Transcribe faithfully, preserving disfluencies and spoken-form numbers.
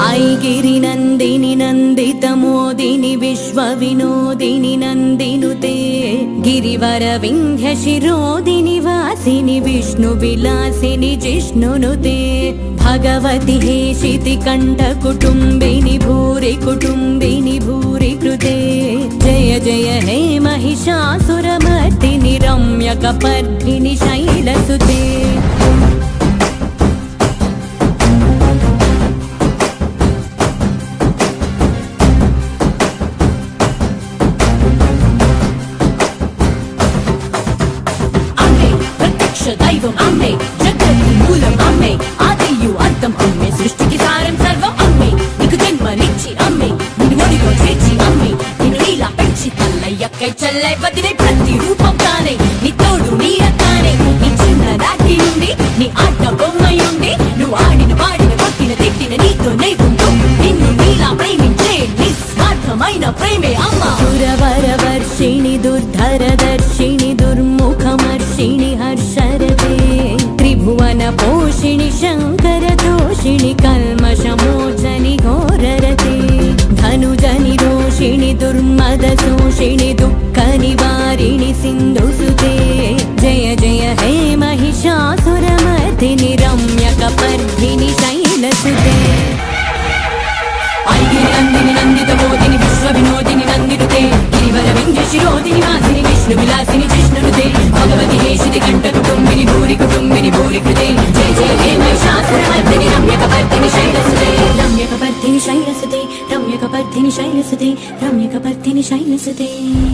ऐगिरि नन्दिनि नन्दित मोदिनि विश्व विनोदिनि नन्दिनुते गिरिवर विन्ध्य शिरोदिनि वासिनि विष्णु विलासिनि जिष्णुनुते भगवति हेशिति कंठ कुटुम्बिनि भूरि कुटुम्बिनि भूरि कृते जय जय हे महिषासुरमर्दिनि रम्यकपर्दिनि शैलसुते दैवम अम्मे जगति मूलम अम्मे आदियु अंतम अम्मे सृष्टि की सारम सर्वम अम्मे निकु जन्मनिच्చి अम्मे निन्नु ఒడిలో చేర్చి అమ్మే నిన్ను ఇలా పెంచి తల్లయ్యకై చెల్లై వదిలే ప్రతి రూపం తానే నీ తోడు నీడ తానే నీ చిన్నదాటి నుండి నీ ఆట బొమ్మయుండి నువ్వు ఆడిన పాడిన కొట్టిన తిట్టిన నీతోనే ఉంటూ నిన్ను నీలా ప్రేమించే నిస్వార్థమైన ప్రేమే అమ్మ సురవర వర్షిణి దుర్ధర దర్శిని దుర్ముఖమర్షిణి హర్షరతే त्रिभुवन पोषिणि शंकर दोषिणि कल्मषमोचनि घोररते धनुजनि रोषिणि दुर्मद शोषिणि दुःख निवारिणि सिन्धुसुते जय जय हे महिषासुरमर्दिनि रम्यकपर्दिनि शैलसुते ऐगिरि नन्दिनि नन्दित मोदिनि विश्व विनोदिनि नन्दिनुते गिरिवर विन्ध्य शिरोदिनि वासिनि विष्णु विलासिनि जिष्णुनुते भगवति हेशिति कंठ कुटुम्बिनि भूरि कुटुम्बिनि भूरि कृते जय जय हे महिषासुरमर्दिनि रम्यकपर्दिनि शैलसुते रम्यकपर्दिनि शैलसुते रम्यकपर्दिनि शैलसुते रम्यकपर्दिनि शैलसुते